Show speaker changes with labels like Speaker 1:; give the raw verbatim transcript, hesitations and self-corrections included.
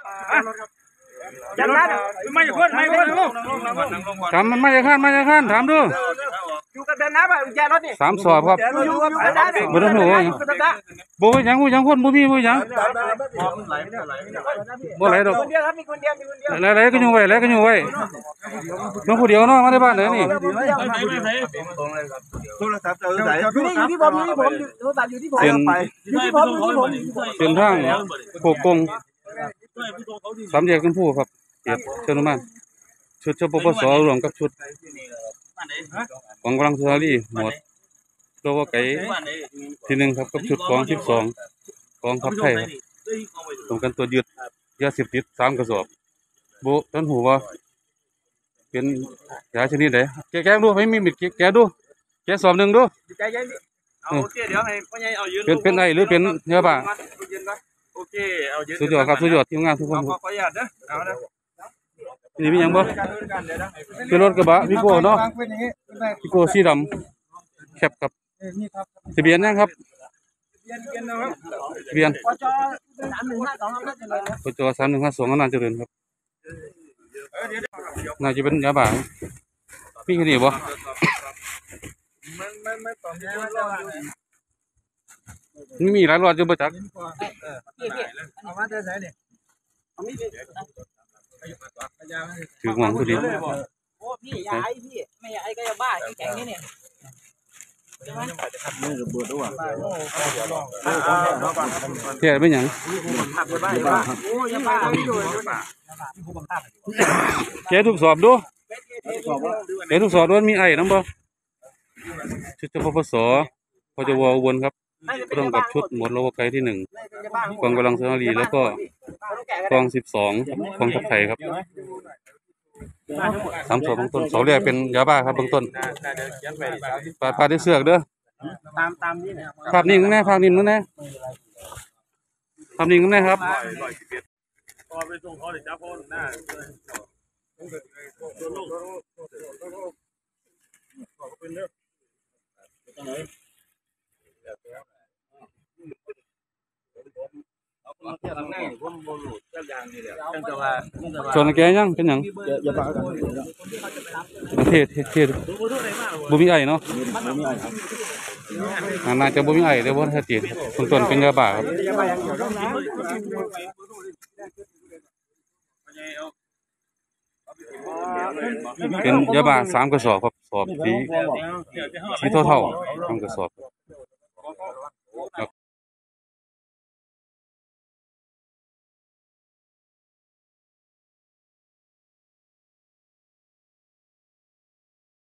Speaker 1: จังนั้นไม่คนไม่คน
Speaker 2: ถามมันไม่จะขั้นไม่จะขั้นถามดู
Speaker 1: อยู่กับเดินน้ำอ่ะยารถนี่
Speaker 2: สามสอบครับ
Speaker 1: อยู่กับเดินน้ำ
Speaker 2: บ่ต้องหัวบ่ยังบ่ยังคนบ่มีบ่ยังบ่ไหลดอก
Speaker 1: คนเดียวครับมีคนเดียวมีคนเดียว
Speaker 2: ไหลๆก็อยู่ไว้ไหลก็อยู่ไว้น้องผู้เดียวเนาะมาในบ้านไหนนี่
Speaker 1: โทรศัพท์เจอไหนอยู่นี่อยู่ที่ผมอยู่ที่ผมโทรศัพท์อยู่ที่ผมไปอยู่ที่ผมอยู่ที่ผม
Speaker 2: เส้นทางโคกงสามแยกกันผู้ครับเกียรติเชิญมาชุดชปปสรวมกับชุดของกำลังสุรารีหมดโลกไก่ที่หนึ่งครับกับชุดของสิบสองของทัพไทยครับตรงกันตัวยึดยาเสพติดสามกระสอบโบท่านหูว่าเป็นยาชนิดไหนแกแกดูให้มีมิดแกดูแกสอบหนึ่งดู
Speaker 1: โอเคเดี๋ยวให้พ่อใหญ่เอายืน
Speaker 2: เป็นเป็นไอหรือเป็นเนื้อบ่า
Speaker 1: โอเคเอายืน
Speaker 2: สุดยอดครับสุดยอดทีมงานทุกคน
Speaker 1: ขออนุญาตนะเอานะ
Speaker 2: นี่มีอย่างบ่เป็นรถกระบะพี่โก้เนาะพี่โก้สีดำแคบครับทะเบียนยังครับทะเบียน
Speaker 1: ปจสามหนึ่งห้าสองอำนาจเจริญ
Speaker 2: ปจสามหนึ่งห้าสองอำนาจเจริญครับน่าจะเป็นยาบ้าพี่คนนี้บ่นี่มีหลายรถอยู่บ่จักถือหวังตัวนี้
Speaker 1: โอ้พี่ยายพี่ไม่ยายก็จะบ้าแข็งนี่เนี่ย
Speaker 2: เที่ยเป็นหยังแกทุกสอบดูแกทุกสอบด้วยมีไอ้น้ำบ่ชุดเฉพาะปสพจวอุบลครับตรงกับชุดหมวดโลกไกที่หนึ่งกองกำลังสุรารีแล้วก็กองสิบสองกองทัพไทยครับสามสอบเบื้องต้นสอบแรกเป็นยาบ้าครับเบื้องต้นปาดปาดด้วยเสือกเด้อ
Speaker 1: ตามตามนี่
Speaker 2: ภาพนิ่งแน่ภาพนิ่งแน่ภาพนิ่งแน่ครับพอไปส่งเขาเดี๋ยวจับคนหน้าชนแกยังเป็นยังเทศเทศบุมีไอเนาะน่าจะบุมีไอเดี๋ยวว่าถ้าจีนต้นต้นเป็นยาบ้าครับเป็นยาบ้าสามกระสอบครับสอบสีสีเท่าๆสามกระสอบ